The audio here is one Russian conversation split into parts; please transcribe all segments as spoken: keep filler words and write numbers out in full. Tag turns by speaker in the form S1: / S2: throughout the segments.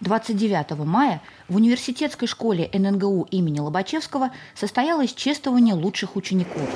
S1: двадцать девятого мая в университетской школе эн эн гэ у имени Лобачевского состоялось чествование лучших учеников.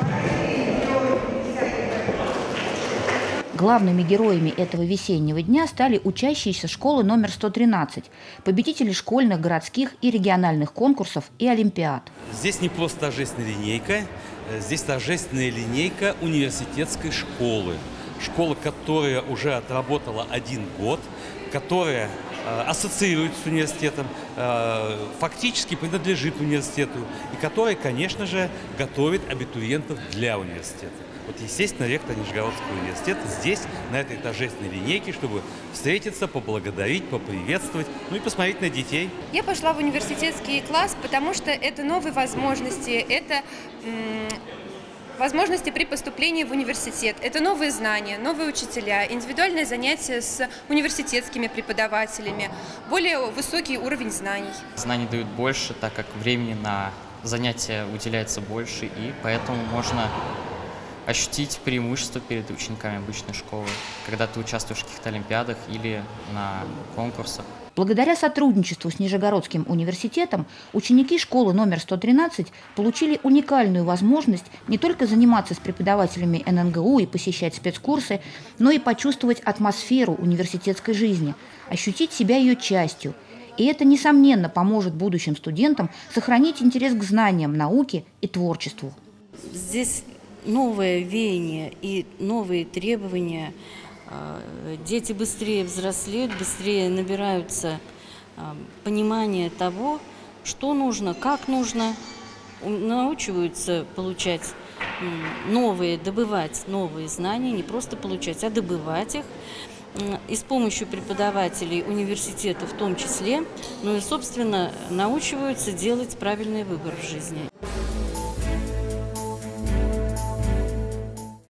S1: Главными героями этого весеннего дня стали учащиеся школы номер сто тринадцать, победители школьных, городских и региональных конкурсов и олимпиад.
S2: Здесь не просто торжественная линейка, здесь торжественная линейка университетской школы. Школа, которая уже отработала один год, которая э, ассоциируется с университетом, э, фактически принадлежит университету и которая, конечно же, готовит абитуриентов для университета. Вот, естественно, ректор Нижегородского университета здесь, на этой торжественной линейке, чтобы встретиться, поблагодарить, поприветствовать, ну и посмотреть на детей.
S3: Я пошла в университетский класс, потому что это новые возможности, это возможности при поступлении в университет. Это новые знания, новые учителя, индивидуальные занятия с университетскими преподавателями, более высокий уровень знаний.
S4: Знаний дают больше, так как времени на занятия уделяется больше, и поэтому можно ощутить преимущество перед учениками обычной школы, когда ты участвуешь в каких-то олимпиадах или на конкурсах.
S1: Благодаря сотрудничеству с Нижегородским университетом ученики школы номер сто тринадцать получили уникальную возможность не только заниматься с преподавателями эн эн гэ у и посещать спецкурсы, но и почувствовать атмосферу университетской жизни, ощутить себя ее частью. И это, несомненно, поможет будущим студентам сохранить интерес к знаниям, науке и творчеству.
S5: Здесь новое веяние и новые требования. Дети быстрее взрослеют, быстрее набираются понимания того, что нужно, как нужно, научиваются получать новые, добывать новые знания, не просто получать, а добывать их. И с помощью преподавателей университета в том числе, ну и, собственно, научиваются делать правильный выбор в жизни.